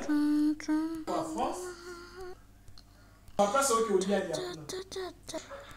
pour la France. On va pas sauver au diable.